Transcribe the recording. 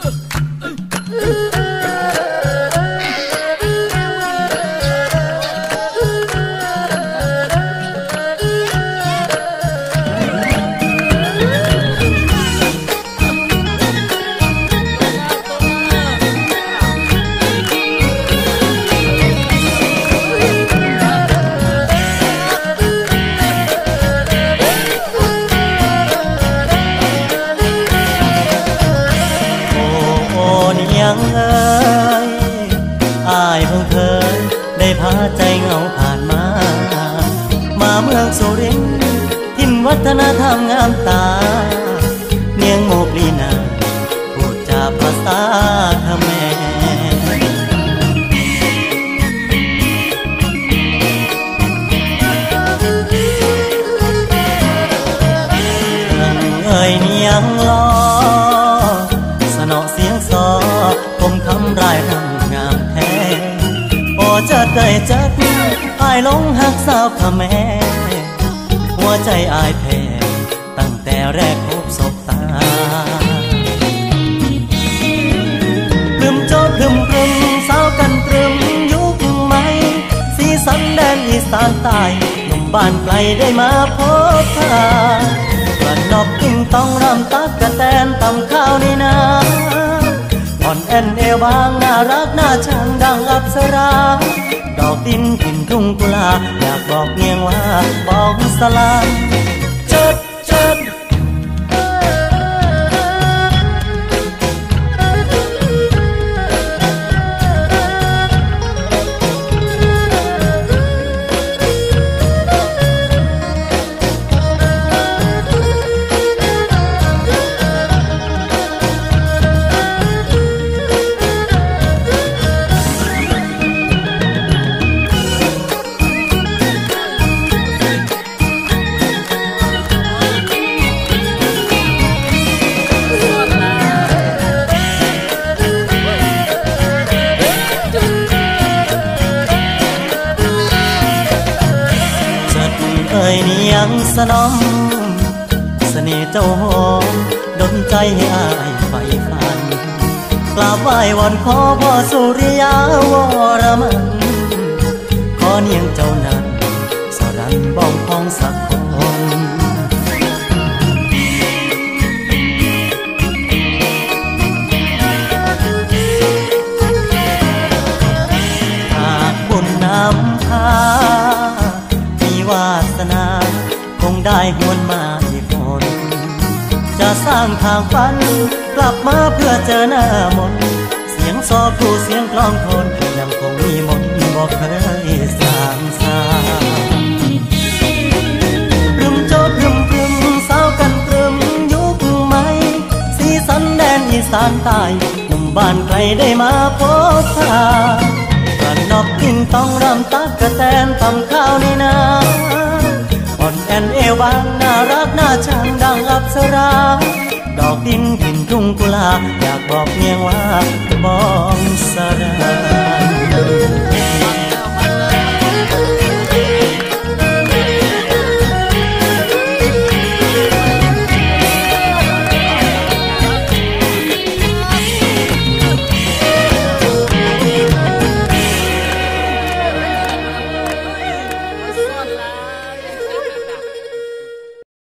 ใจเหงาผ่านมาเมืองสุรินทร์ทิมวัฒนธรรมงามตาเนียงโมกลีนาพูดจาภาษาเขมรเอ่ยเนียงล้อสนอเสียงซอผมคำรายรำงามแท้จะได้จัดอายลงหักสาวขแม่หัวใจอายแพ้ตั้งแต่แรกพบศบตาพรึมโจพรึมสาวกันตรึมยุคใหม่สีสันแดนอีสานใต้หนุ่มบ้านไกลได้มาพบเธอกระนกกิ้งต้องรำตักกะแตนตำข้าวในนาอ่อนแอนเอวบางน่ารักน่าชังดังอัปสราดอกดินถิ่นทุ่งกุลาอยากบอกเงียงว่าบอกสลาเจิดเนียงสนมเสน่ห์เจ้าหอมดลใจให้อายใฝ่ฝันกราบไหว้วอนขอพ่อสุริยาวรมันขอเนียงเจ้านั้นสรันบ้องพองสักคนหากบุญนำพามีวาสนาคงได้หวนมาอีกคนจะสร้างทางฝันกลับมาเพื่อเจอหน้ามนเสียงซอครูเสียงกลองโทนยังคงมีมนบอกเคยสร้างสาพรึมโจพรึมสาวกันตรึมยุคใหม่สีสันแดนอีสานใต้หนุ่มบ้านไกลได้มาพบเธอกระนกกิ้งต้องรำตักกะแตนตำข้าวในนาอ่อนแอนเอวบางน่ารักน่าชังดังอัปสราดอกดินถิ่นทุ่งกุลาอยากบอกเมียงว่าบ้องสระ